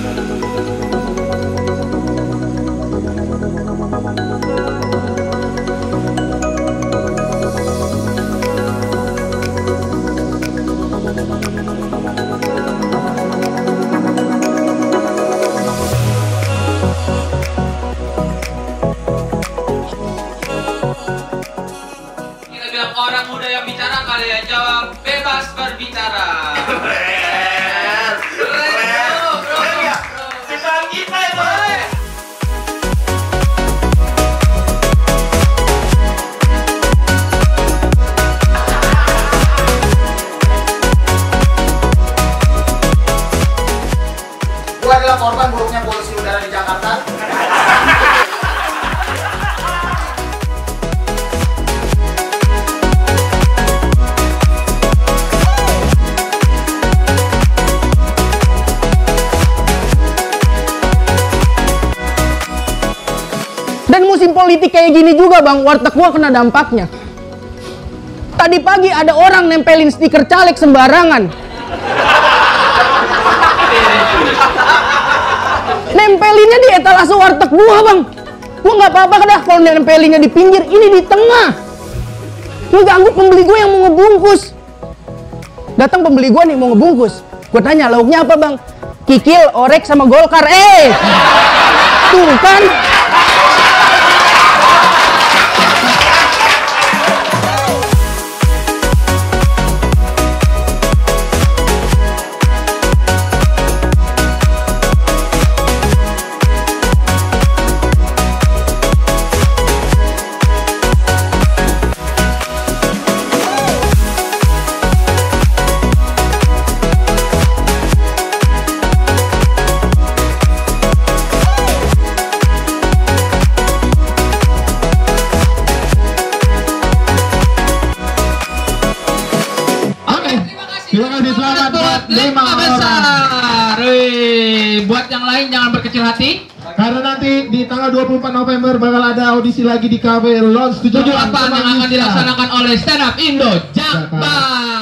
Orang muda yang bicara, kalian jawab bebas berbicara. Gue adalah korban buruknya polusi udara di Jakarta. Dan musim politik kayak gini juga bang, warteg gua kena dampaknya. Tadi pagi ada orang nempelin stiker caleg sembarangan. Nempelinnya di etalase warteg gua bang. Gua nggak apa-apa dah kalau nempelinnya di pinggir, ini di tengah. Ngeganggu pembeli gua yang mau ngebungkus. Datang pembeli gua nih mau ngebungkus. Gua tanya lauknya apa bang? Kikil, orek sama Golkar. Tuh kan. Terima kasih, selamat buat 5 besar. Buat yang lain jangan berkecil hati. Karena nanti di tanggal 24 November bakal ada audisi lagi di Cafe Lounge 7 apaan yang akan dilaksanakan oleh Stand Up Indo Jakbar.